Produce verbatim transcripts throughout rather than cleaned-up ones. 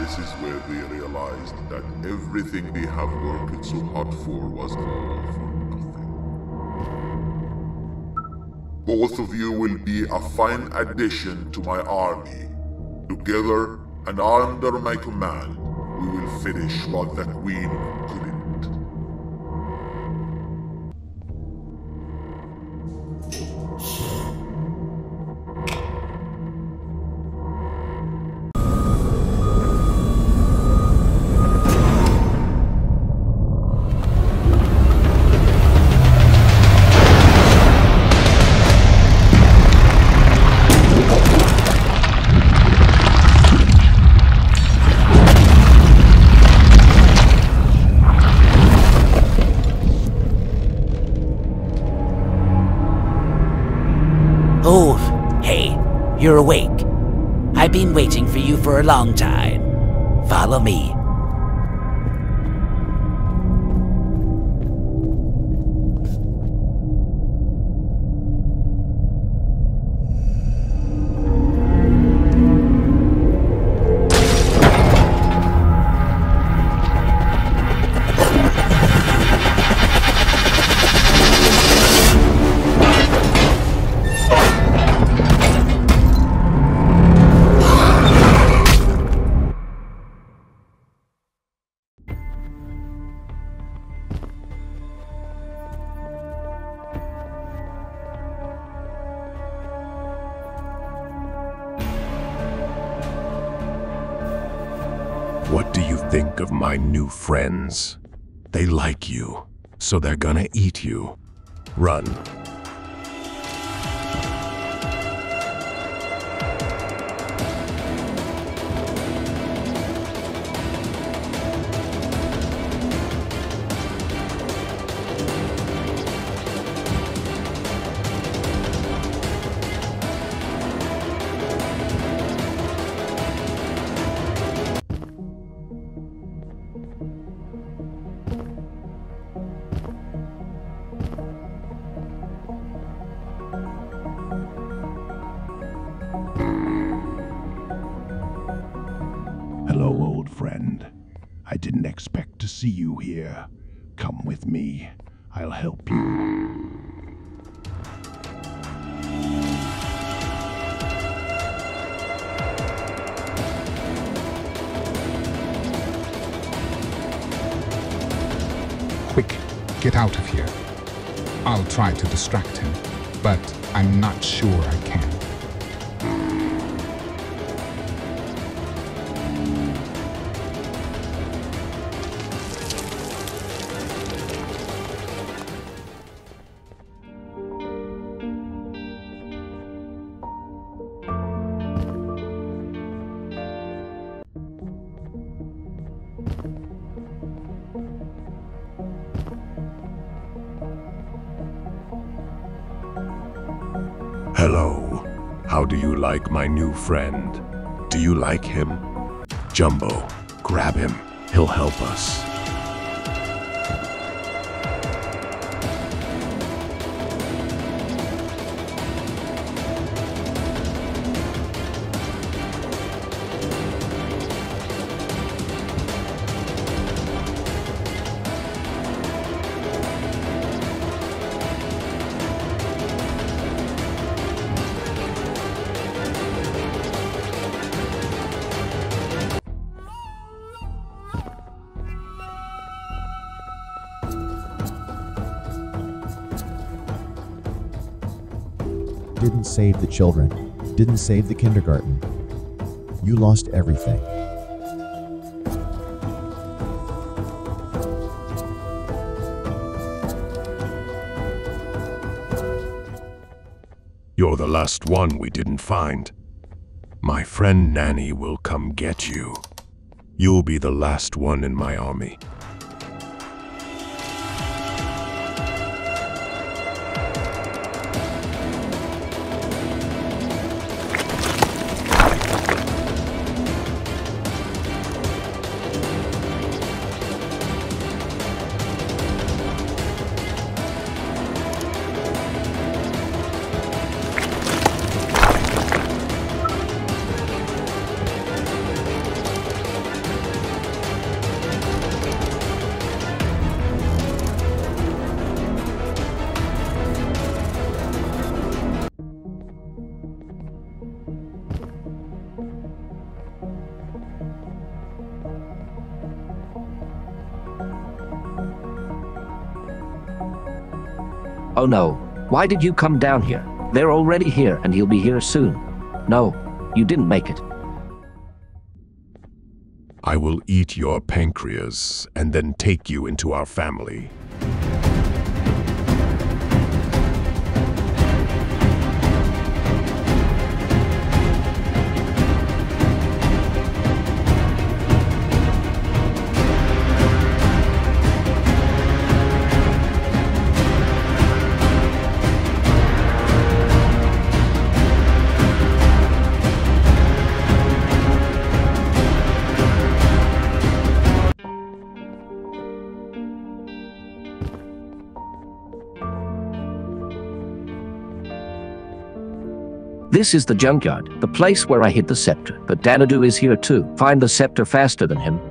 this is where they realized that everything they have worked so hard for was all for nothing. Both of you will be a fine addition to my army. Together and under my command, we will finish what the Queen couldn't. Oh, hey, you're awake. I've been waiting for you for a long time. Follow me. What do you think of my new friends? They like you, so they're gonna eat you. Run. Hello, old friend. I didn't expect to see you here. Come with me. I'll help you. Quick, get out of here. I'll try to distract him, but I'm not sure I can. Hello. How do you like my new friend? Do you like him? Jumbo, grab him. He'll help us. Didn't save the children, didn't save the kindergarten. You lost everything. You're the last one we didn't find. My friend Nanny will come get you. You'll be the last one in my army. Oh no, why did you come down here? They're already here, and he'll be here soon. No, you didn't make it. I will eat your pancreas and then take you into our family. This is the junkyard, the place where I hid the scepter. But Danadu is here too. Find the scepter faster than him.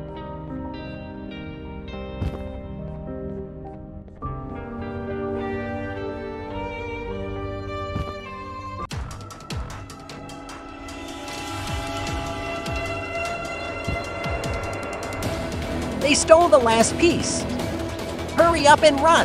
They stole the last piece. Hurry up and run.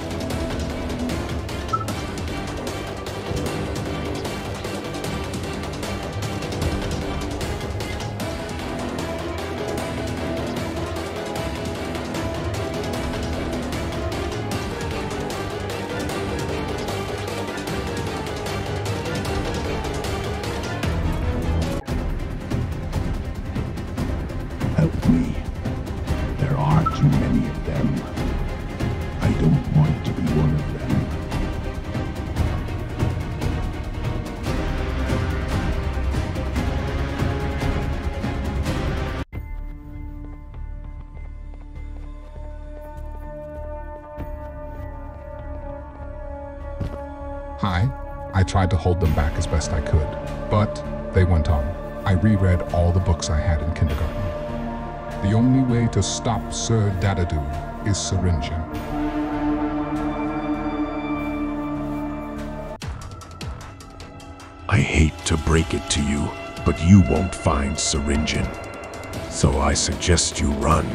Help me. There are too many of them. I don't want to be one of them. Hi. I tried to hold them back as best I could, but they went on. I reread all the books I had in kindergarten. The only way to stop Sir Dadadu is Syringin. I hate to break it to you, but you won't find Syringin. So I suggest you run.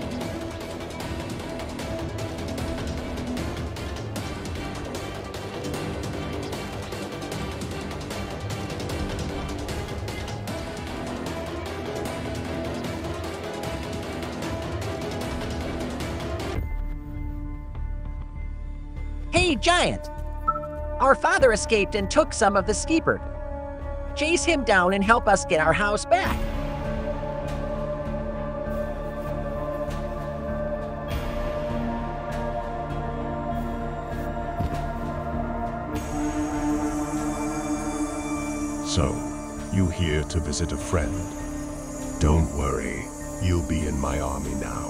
Hey, Giant! Our father escaped and took some of the skeeper. Chase him down and help us get our house back. So, you here to visit a friend? Don't worry, you'll be in my army now.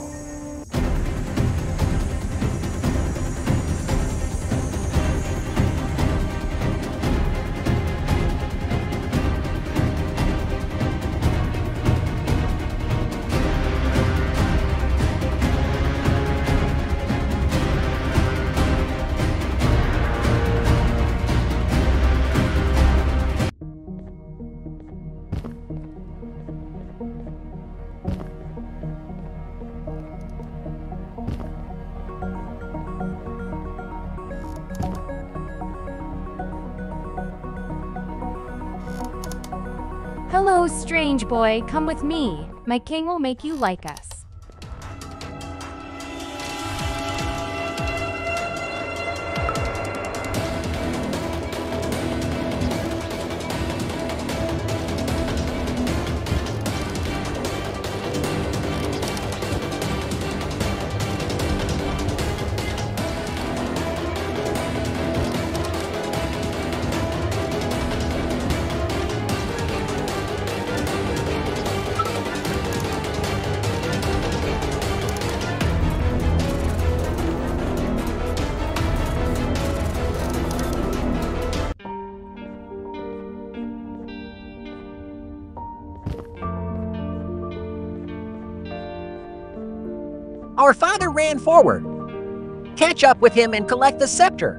Hello, strange boy. Come with me. My king will make you like us. Our father ran forward. Catch up with him and collect the scepter.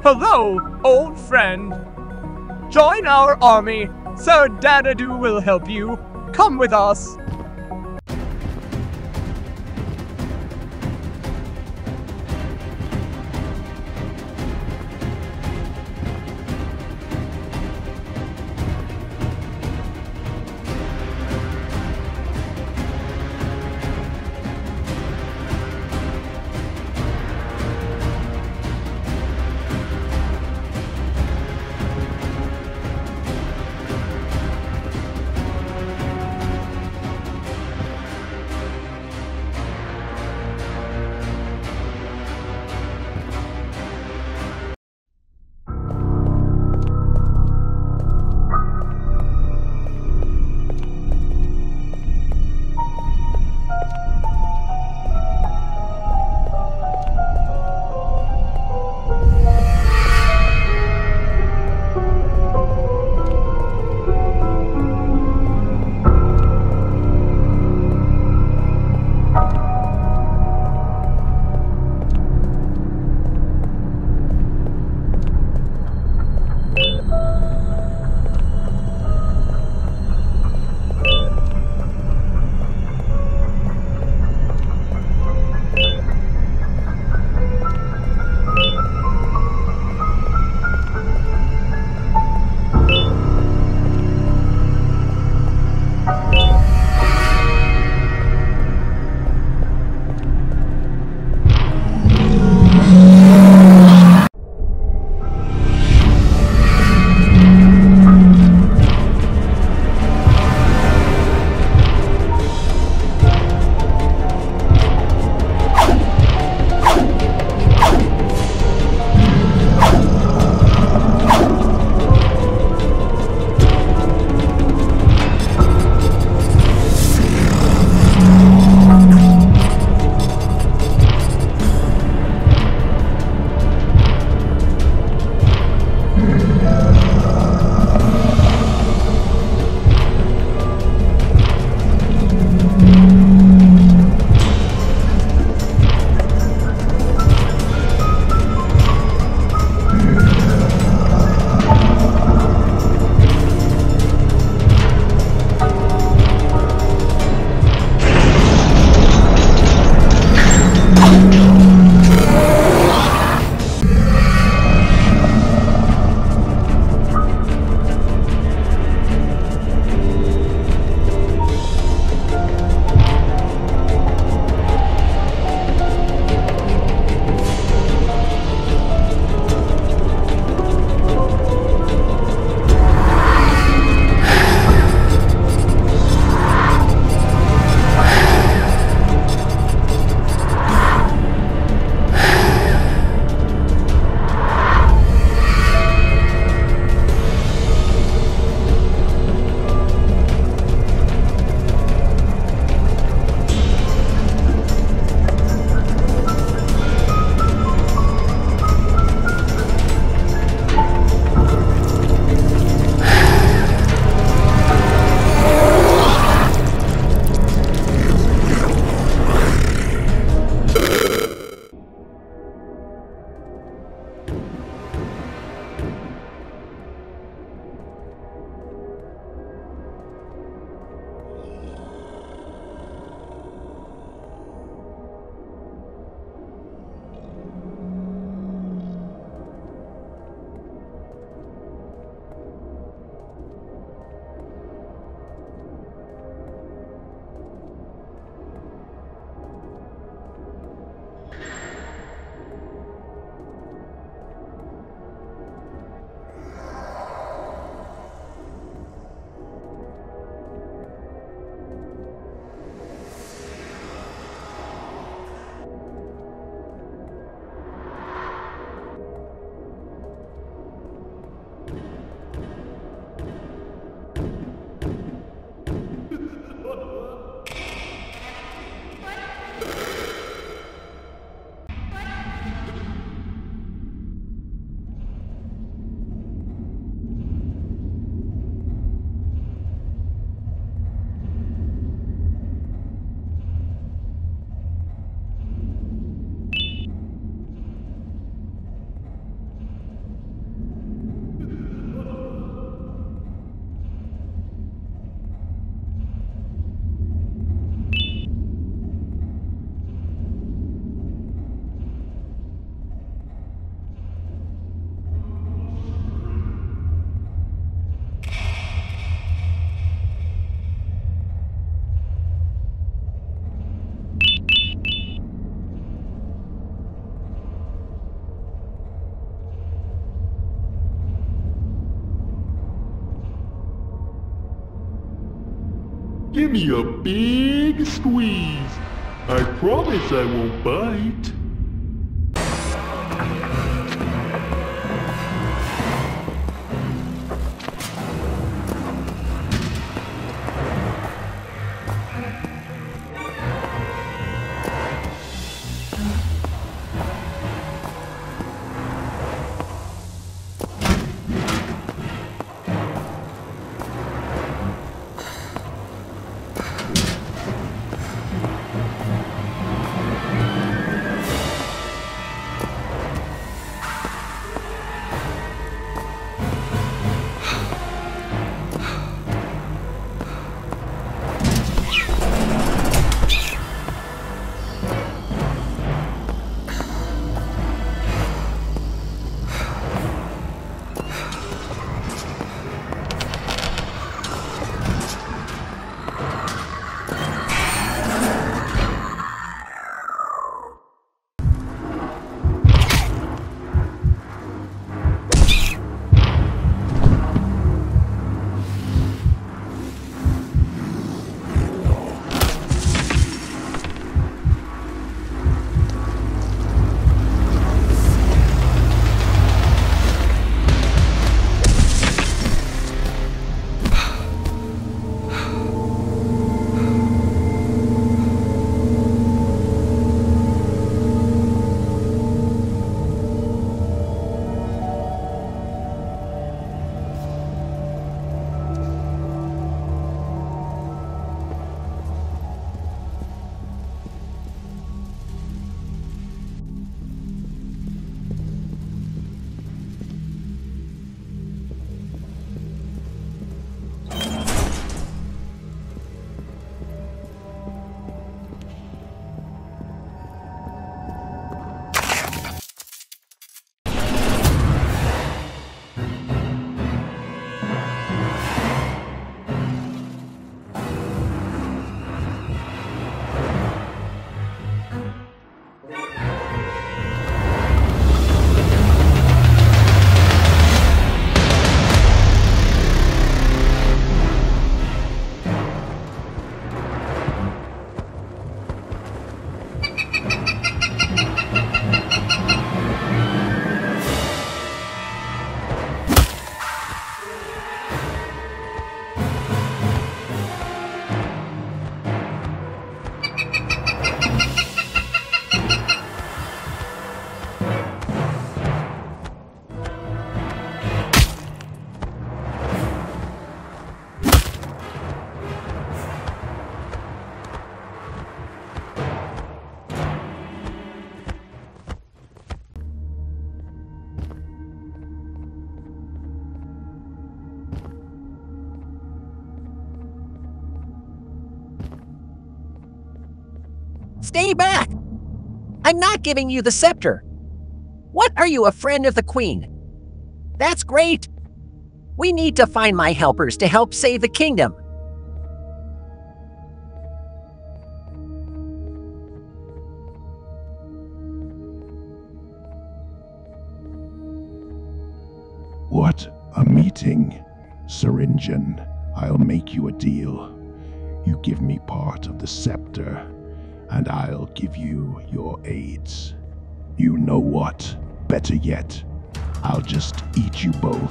Hello, old friend. Join our army. Sir Dadadoo will help you. Come with us. Give me a big squeeze. I promise I won't bite. Stay back! I'm not giving you the scepter. What are you, a friend of the Queen? That's great. We need to find my helpers to help save the kingdom. What a meeting. Syringan, I'll make you a deal. You give me part of the scepter, and I'll give you your aids. You know what? Better yet, I'll just eat you both.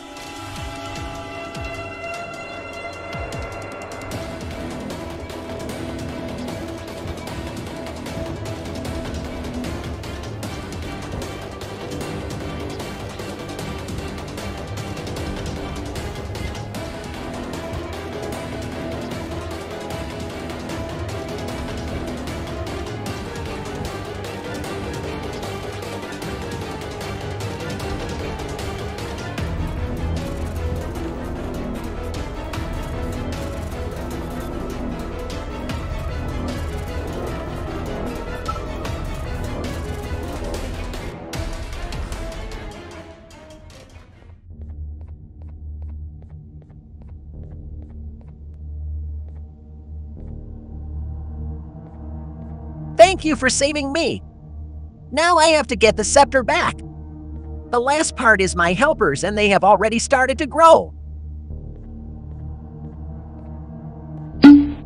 Thank you for saving me. Now I have to get the scepter back. The last part is my helpers, and they have already started to grow.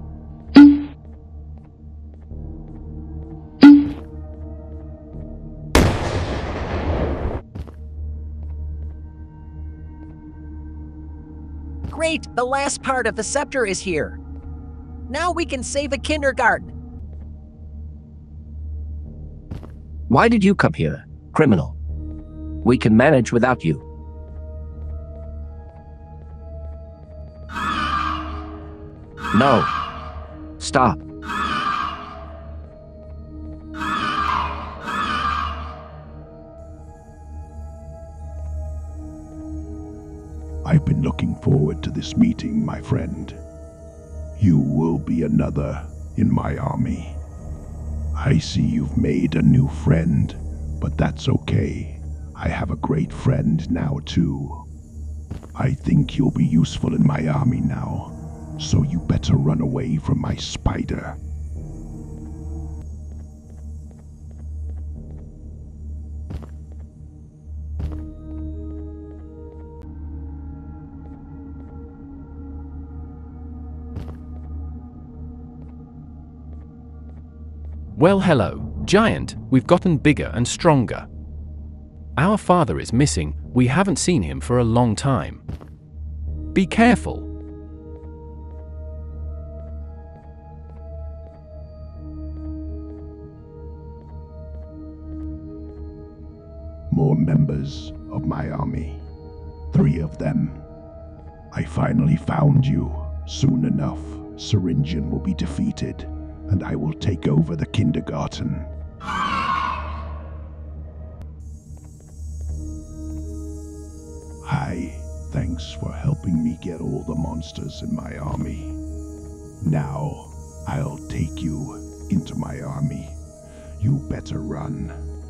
Great, the last part of the scepter is here. Now we can save the kindergarten. Why did you come here, criminal? We can manage without you. No. Stop. I've been looking forward to this meeting, my friend. You will be another in my army. I see you've made a new friend, but that's okay. I have a great friend now too. I think you'll be useful in my army now, so you better run away from my spider. Well, hello, Giant. We've gotten bigger and stronger. Our father is missing. We haven't seen him for a long time. Be careful. More members of my army. Three of them. I finally found you. Soon enough, Syringian will be defeated, and I will take over the kindergarten. Hi, thanks for helping me get all the monsters in my army. Now, I'll take you into my army. You better run.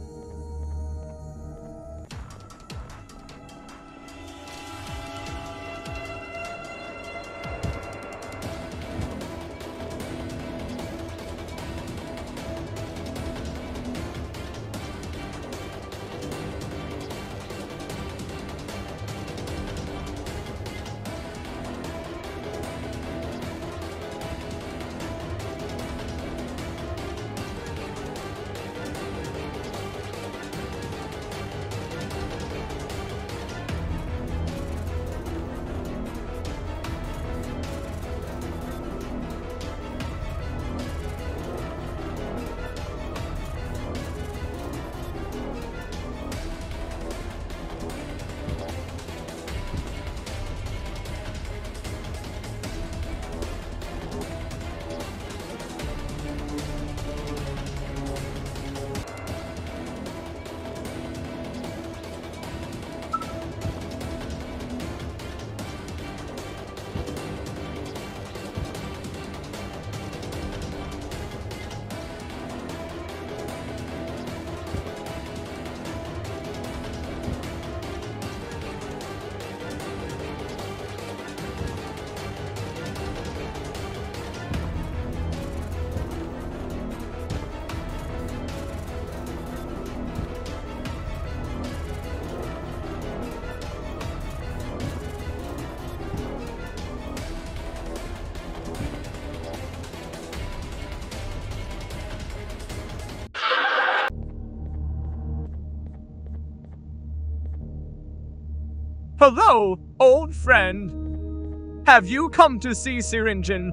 Hello, old friend. Have you come to see Syringian?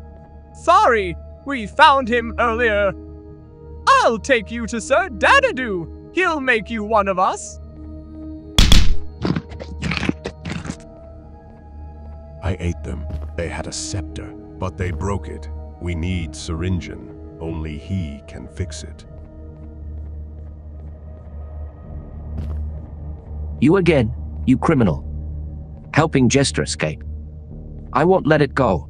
Sorry, we found him earlier. I'll take you to Sir Dadadoo. He'll make you one of us. I ate them. They had a scepter, but they broke it. We need Syringian. Only he can fix it. You again, you criminal. Helping Jester escape. I won't let it go.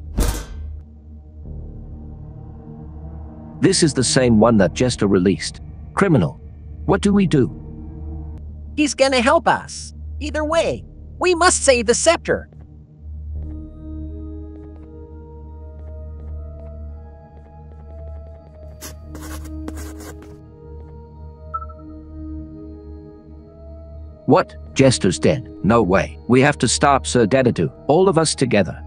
This is the same one that Jester released. Criminal. What do we do? He's gonna help us. Either way, we must save the scepter. What? Jester's dead. No way. We have to stop Sir Dadadoo. All of us together.